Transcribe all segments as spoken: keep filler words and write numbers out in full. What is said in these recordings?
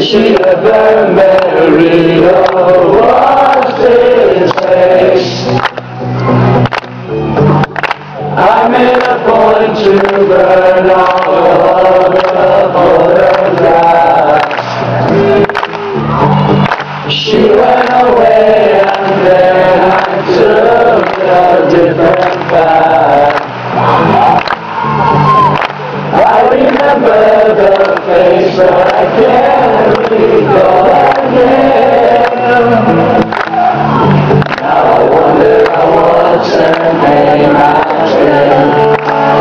she ever married or was his face. I made a point to burn all of the photographs. She went away and then I took a different path. I remember the face, but I can't recall again. Now I wonder what's her name again.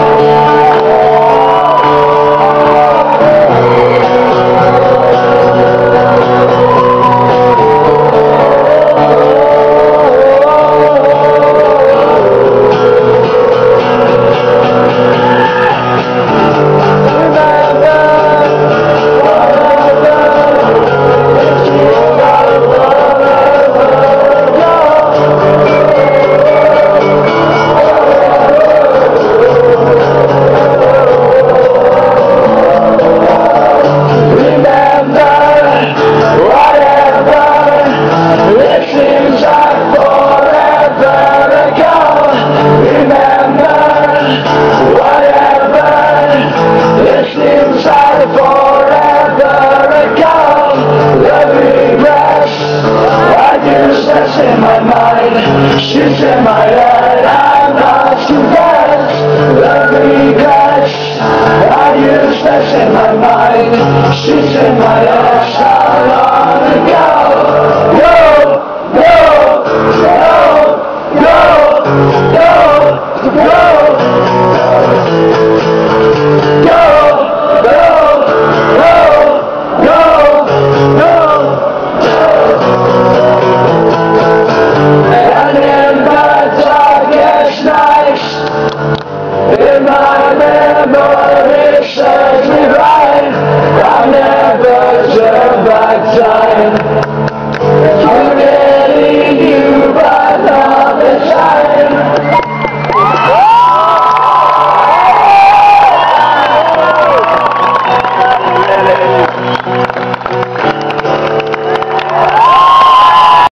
In my mind, shoots in my head, I'm not too bad. The regrets, I use stress in my mind, shoots in my head.